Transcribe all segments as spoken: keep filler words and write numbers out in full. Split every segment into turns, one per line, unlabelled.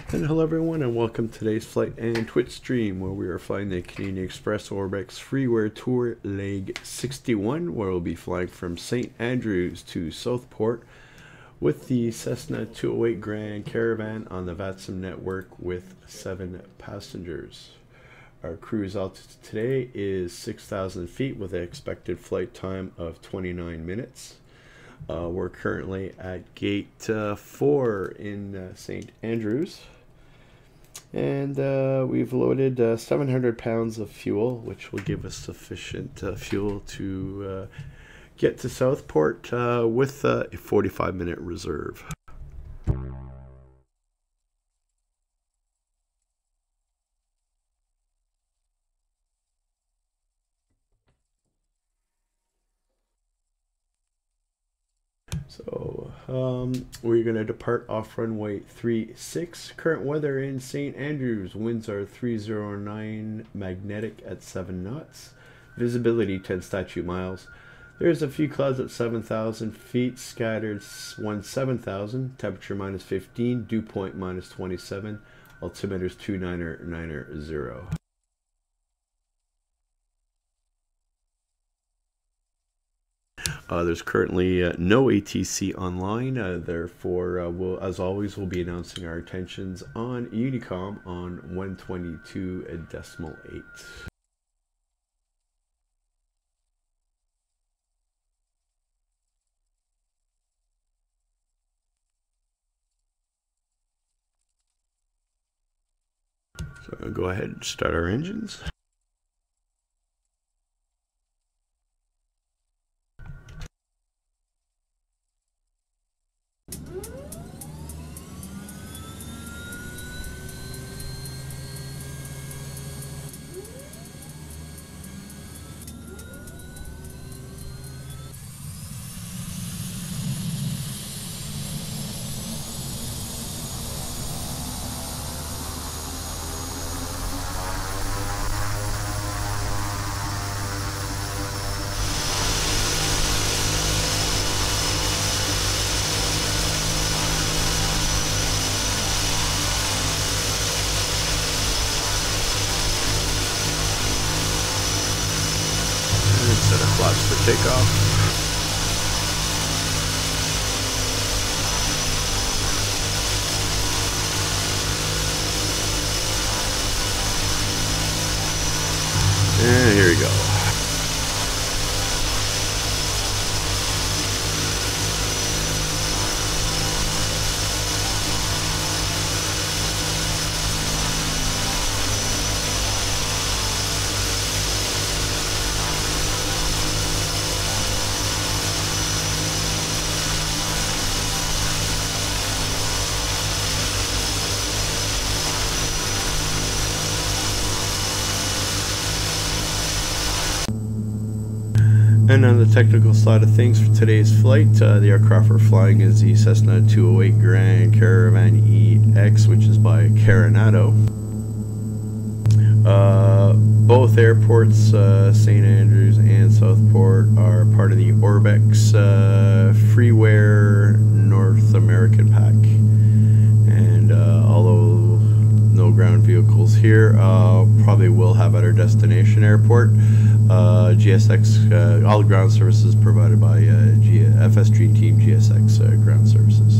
And hello everyone, and welcome to today's flight and Twitch stream where we are flying the Canadian Express Orbex Freeware Tour Leg sixty-one, where we'll be flying from Saint Andrews to Southport with the Cessna two oh eight Grand Caravan on the VATSIM network with seven passengers. Our cruise altitude today is six thousand feet with an expected flight time of twenty-nine minutes. Uh, we're currently at gate uh, four in uh, Saint Andrews. And uh, we've loaded uh, seven hundred pounds of fuel, which will give us sufficient uh, fuel to uh, get to Southport uh, with uh, a forty-five minute reserve. So um, we're going to depart off runway three six. Current weather in Saint Andrews. Winds are three oh nine, magnetic at seven knots. Visibility ten statute miles. There's a few clouds at seven thousand feet, scattered one seven thousand. Temperature minus fifteen, dew point minus twenty-seven. Altimeter's two nine nine zero. Uh, there's currently uh, no A T C online, uh, therefore, uh, we'll, as always, we'll be announcing our intentions on Unicom on one twenty-two decimal eight. So I'll go ahead and start our engines. Set our flaps for takeoff. And here we go. And on the technical side of things for today's flight, uh, the aircraft we're flying is the Cessna two oh eight Grand Caravan E X, which is by Carenado. Uh, both airports, uh, Saint Andrews and Southport, are part of the Orbex uh, Freeware North American pack. And uh, although no ground vehicles here, uh, probably will have at our destination airport. Uh, G S X, uh, all ground services provided by uh, G F S Dream Team G S X uh, Ground Services.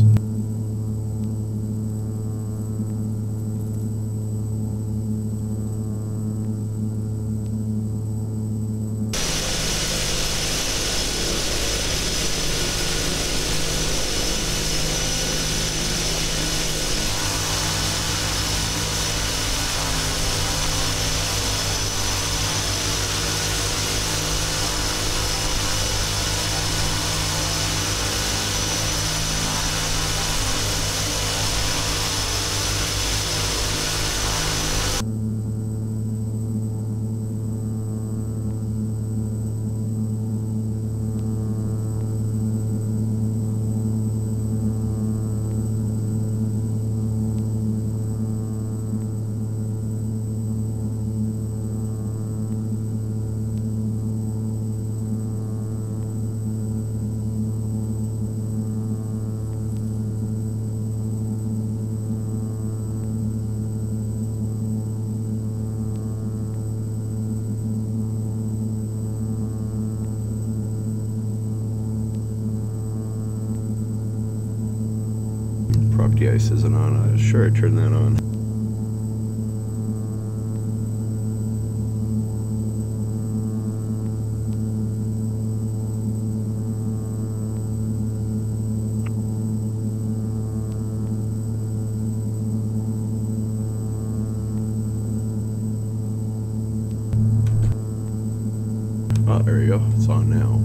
the ice isn't on. I'm sure I turned that on. Oh, there we go. It's on now.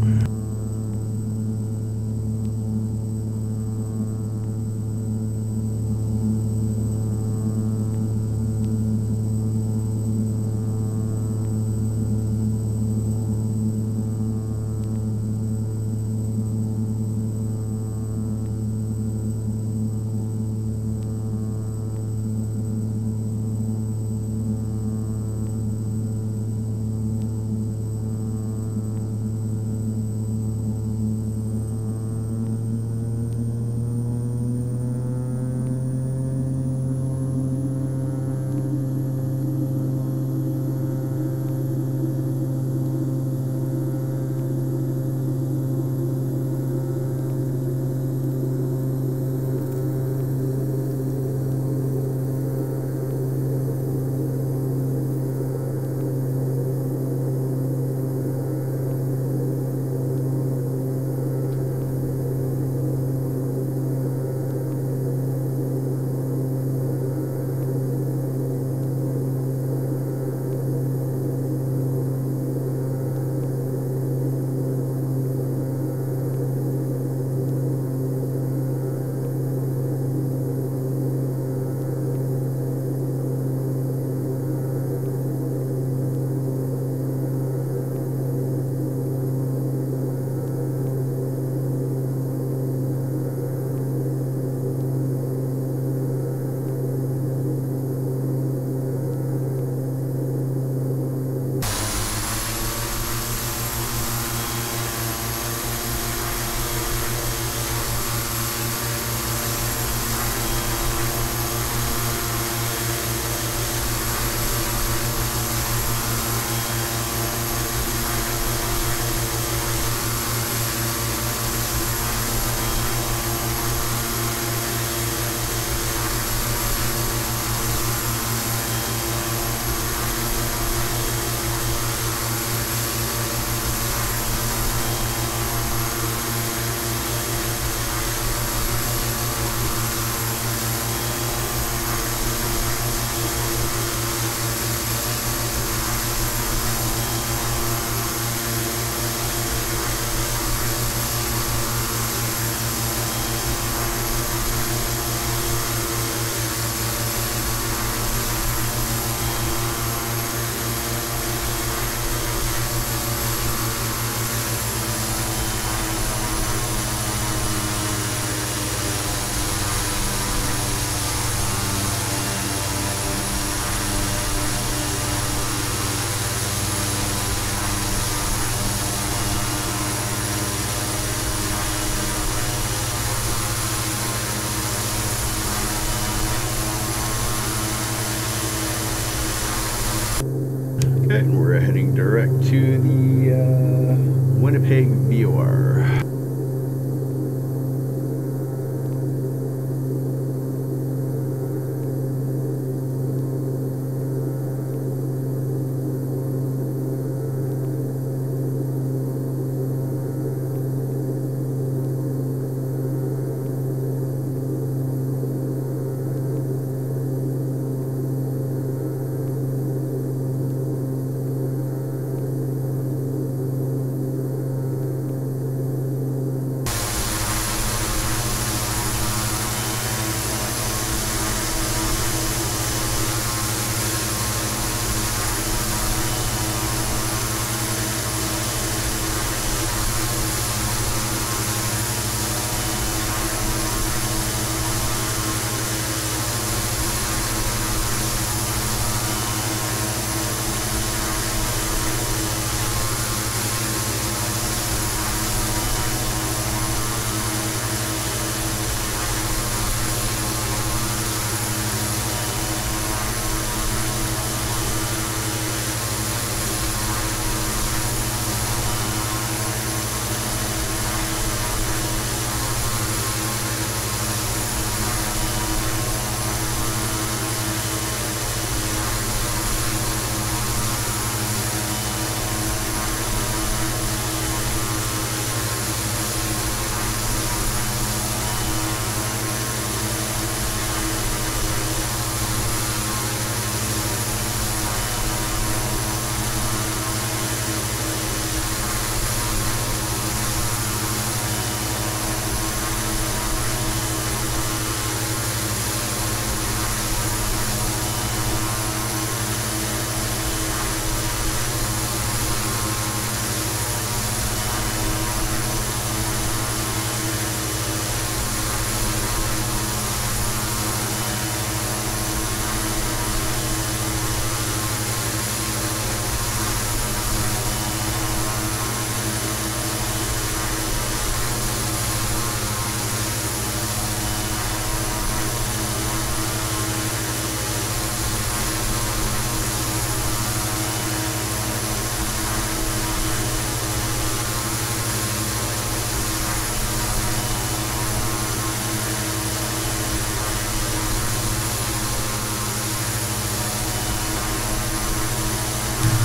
Okay, and we're heading direct to the uh, Winnipeg V O R.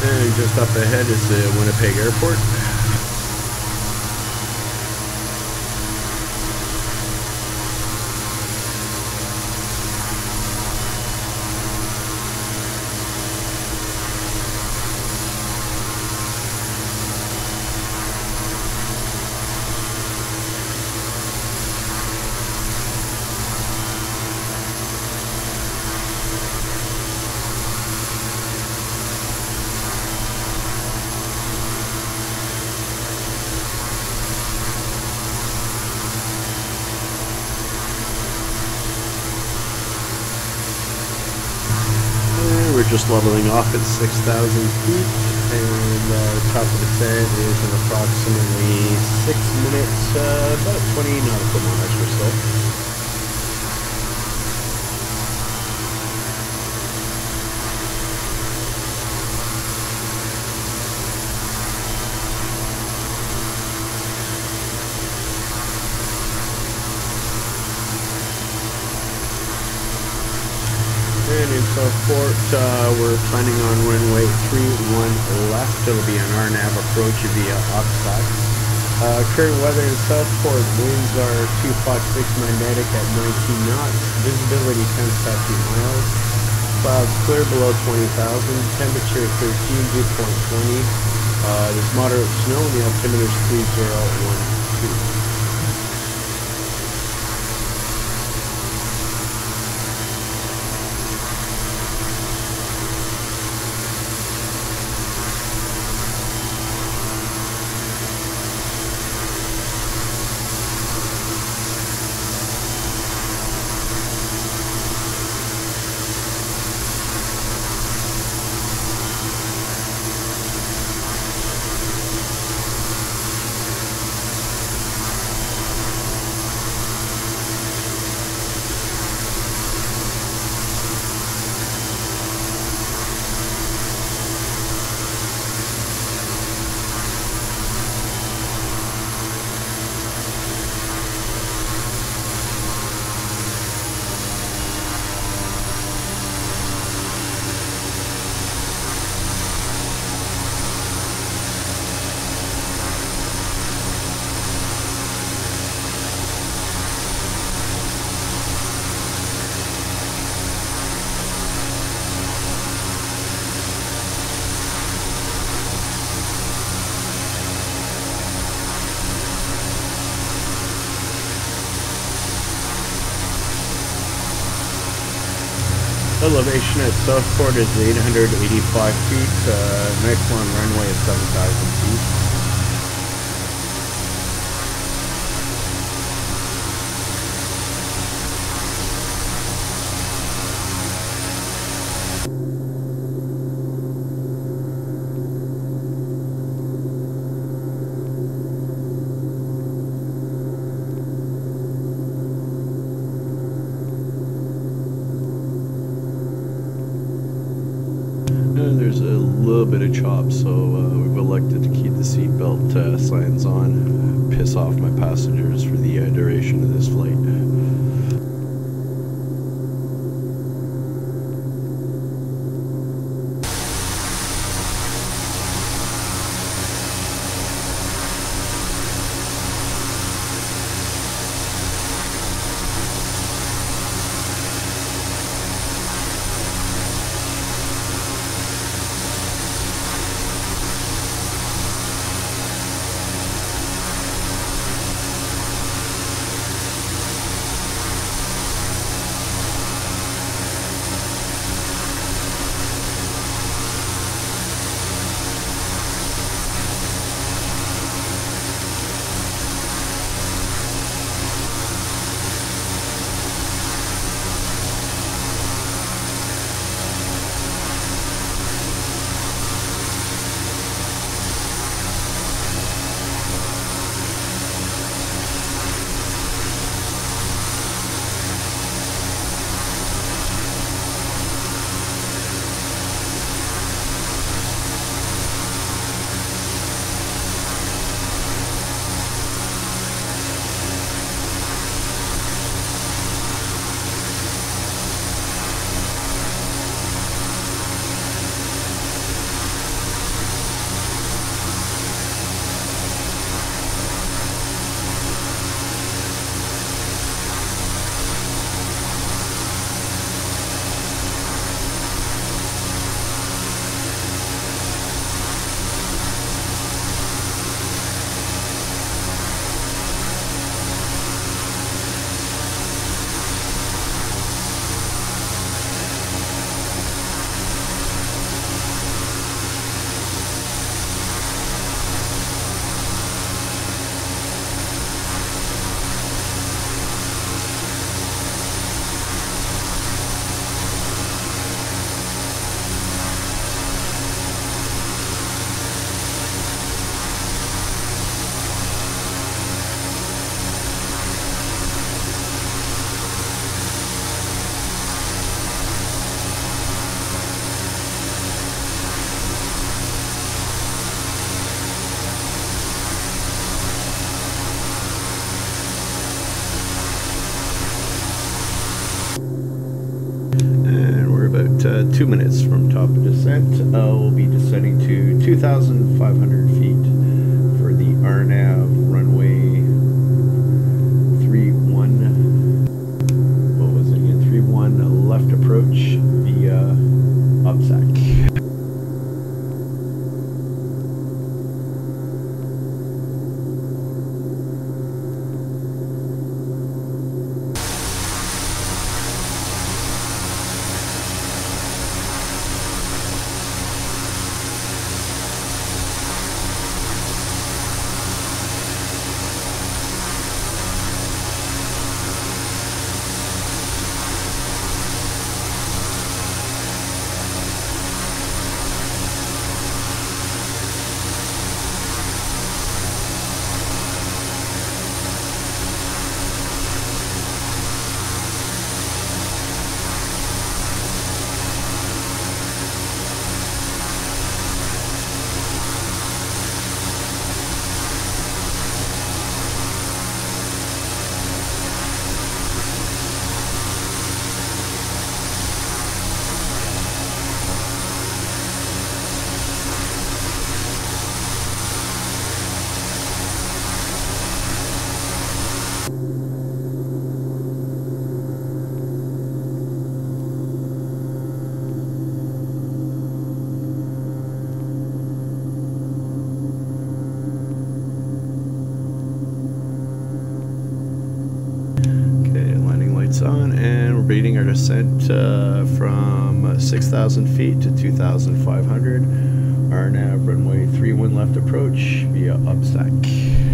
And just up ahead is the Winnipeg Airport. We're just leveling off at six thousand feet, and uh, the top of the descent is in approximately six minutes, uh, about twenty nautical miles or so. And in Southport, uh, we're planning on runway three one left. It'll be an R NAV approach via Oxford. Uh, current weather in Southport, winds are two forty-six magnetic at nineteen knots, visibility ten to fifteen miles, clouds clear below twenty thousand, temperature thirteen, dew point twenty, uh, there's moderate snow and the altimeter is three zero one two. Elevation at Southport is eight hundred eighty-five feet, uh, next one runway is seven thousand feet. There's a little bit of chop, so uh, we've elected to keep the seatbelt uh, signs on, piss off my passengers for the uh, duration of this flight. two minutes from top of descent. Uh, we'll be descending to two thousand five hundred feet for the R NAV runway three one. What was it again? three one left approach via Upsac. On, and we're beating our descent uh, from six thousand feet to two thousand five hundred. R NAV runway three one left approach via Upsac.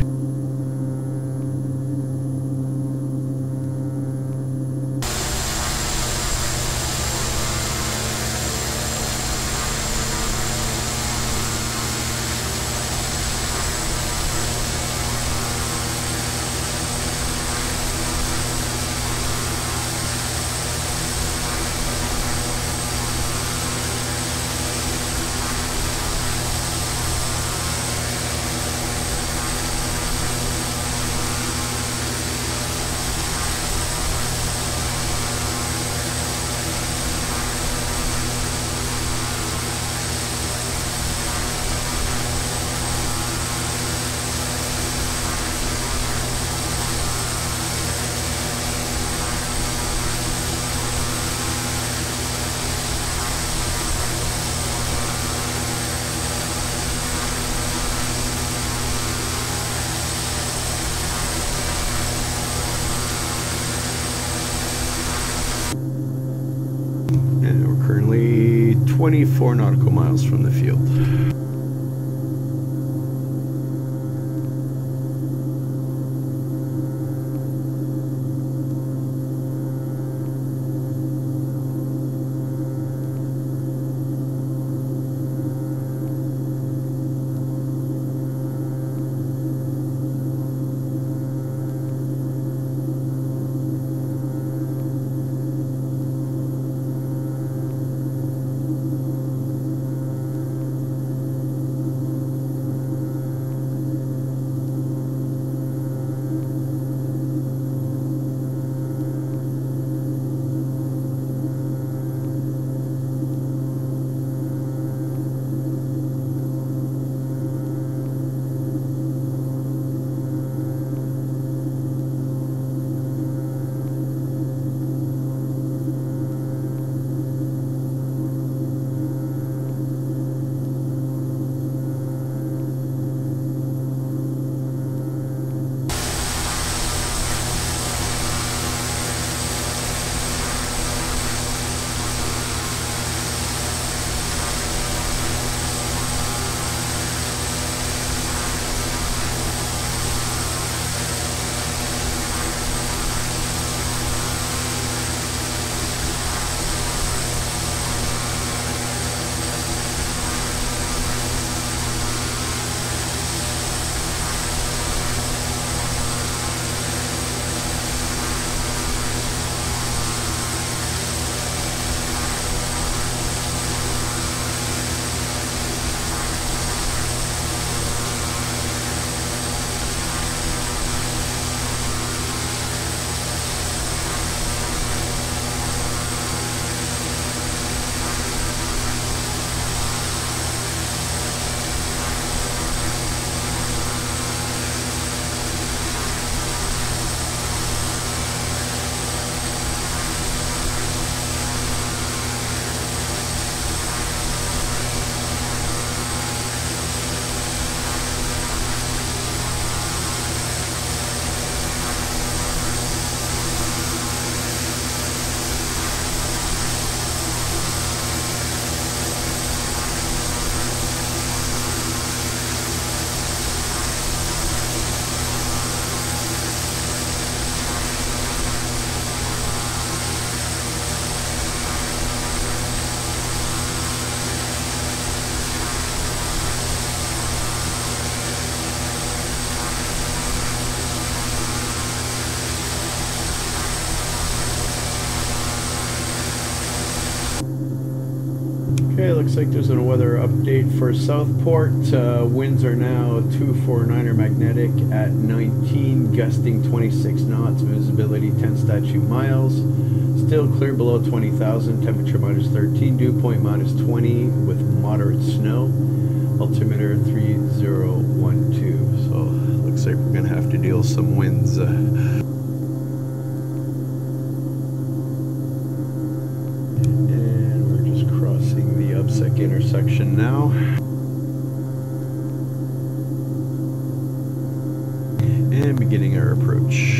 And we're currently twenty-four nautical miles from the field. Okay, looks like there's a weather update for Southport. Uh, winds are now two forty-niner magnetic at nineteen, gusting twenty-six knots, visibility ten statute miles. Still clear below twenty thousand, temperature minus thirteen, dew point minus twenty with moderate snow. Altimeter three zero one two. So looks like we're going to have to deal with some winds. Uh, Upsec intersection now. And beginning our approach.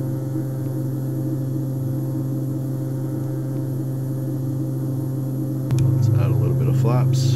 Let's add a little bit of flaps.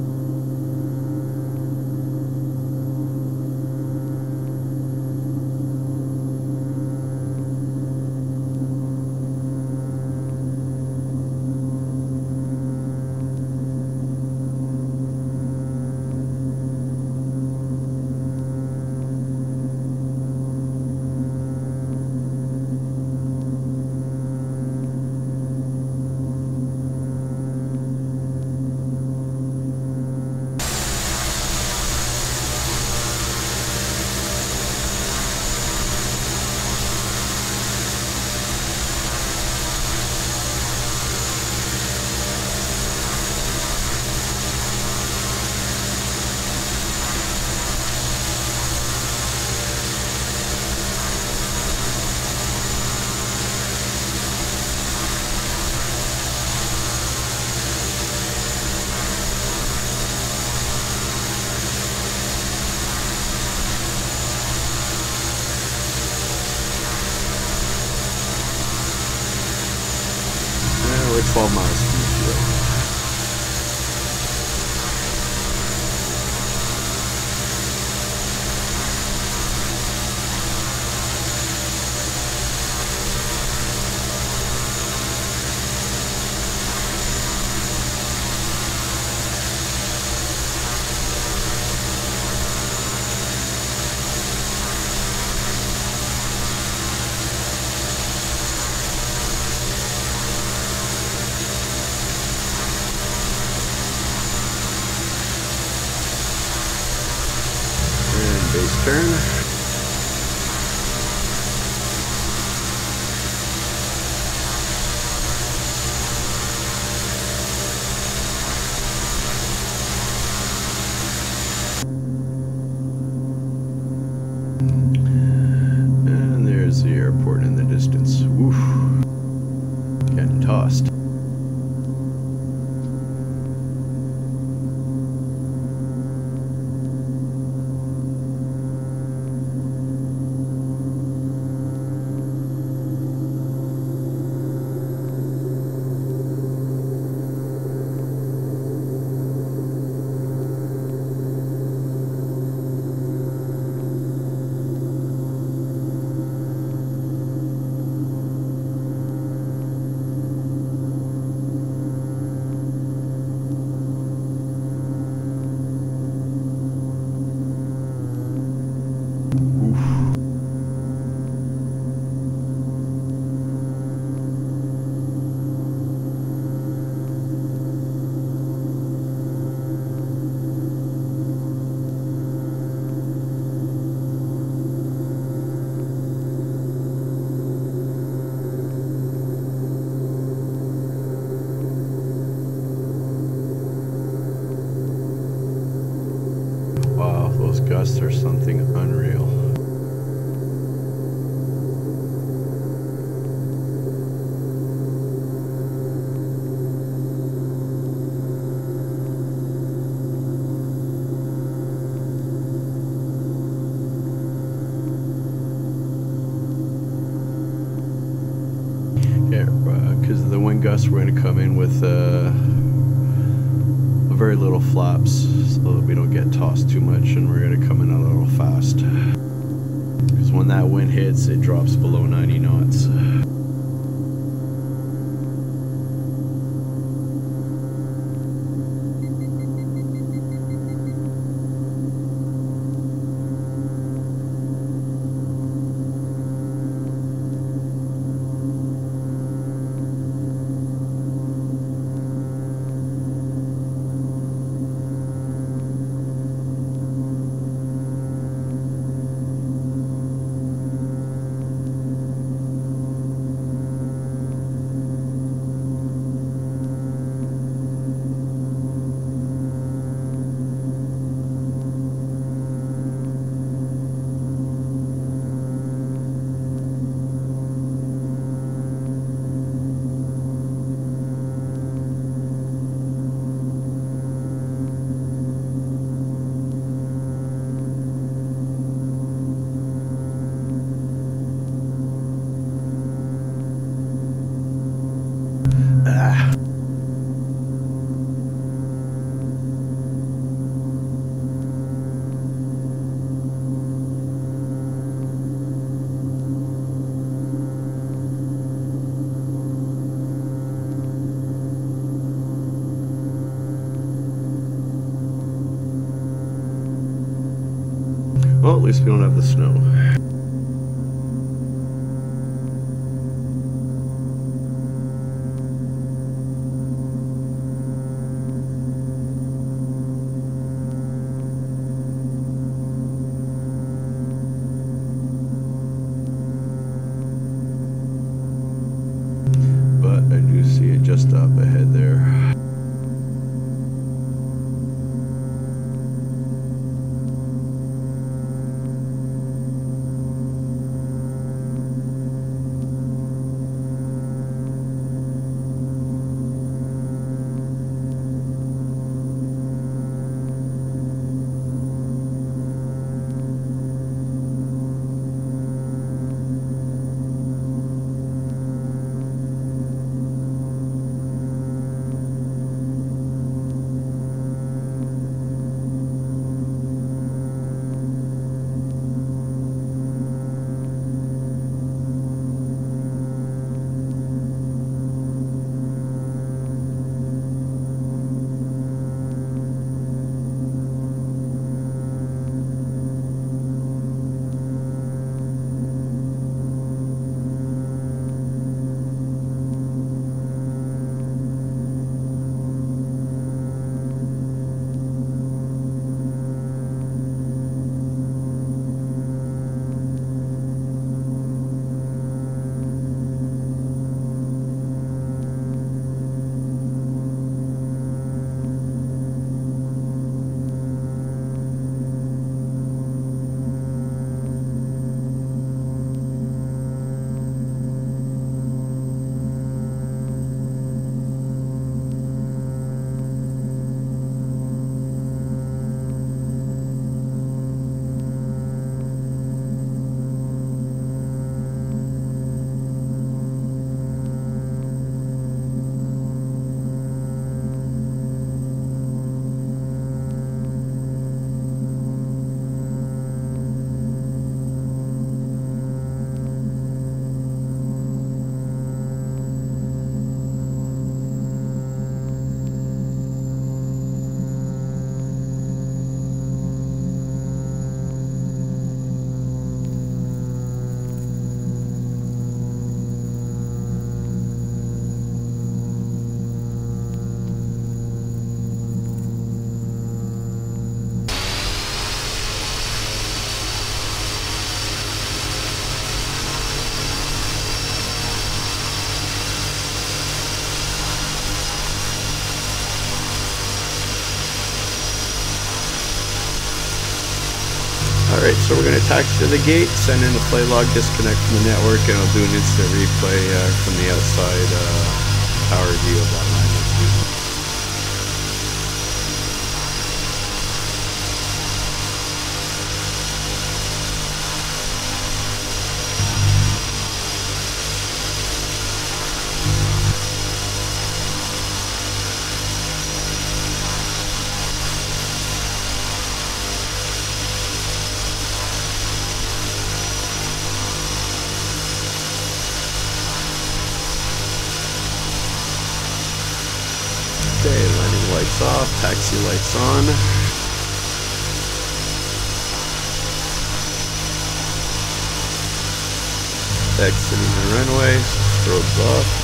twelve miles from the field. Base turn. And there's the airport in the distance. Woof. Getting tossed. Those gusts are something unreal. Yeah, because uh, the wind gusts, we're going to come in with uh, very little flaps so that we don't get tossed too much, and we're going to come in a little fast because when that wind hits it drops below ninety knots. Well, at least we don't have the snow. But I do see it just up ahead there. Alright, so we're going to taxi to the gate, send in the flight log, disconnect from the network, and I'll do an instant replay uh, from the outside uh, tower view of that line. Okay, landing lights off, taxi lights on. Exiting the runway, strobes off.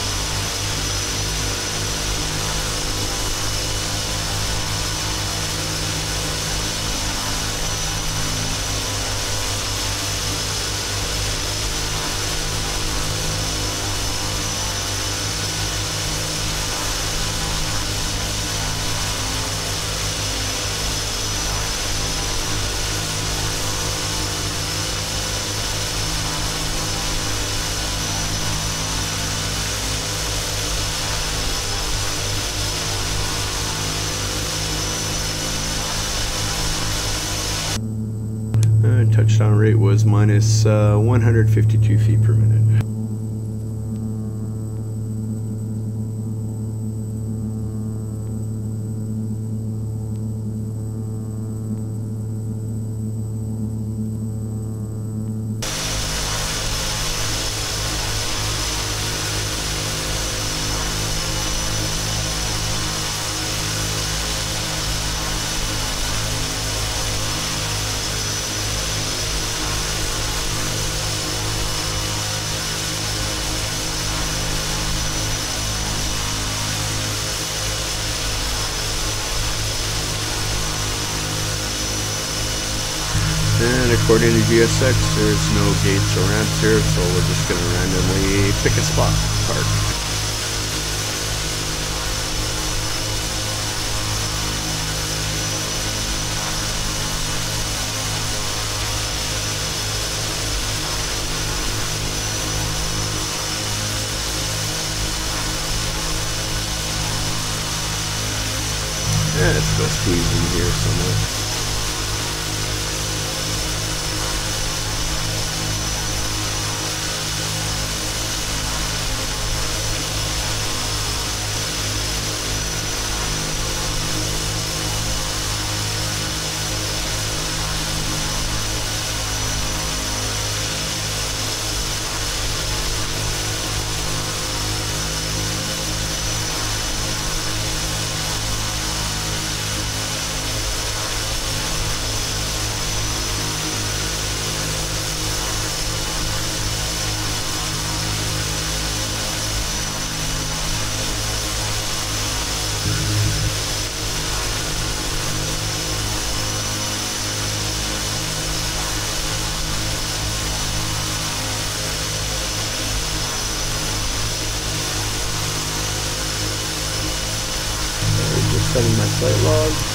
Uh, touchdown rate was minus uh, one hundred fifty-two feet per minute. And according to G S X, there's no gates or ramps here, so we're just going to randomly pick a spot to park. Yeah, let's go squeeze in here somewhere. Setting my flight log.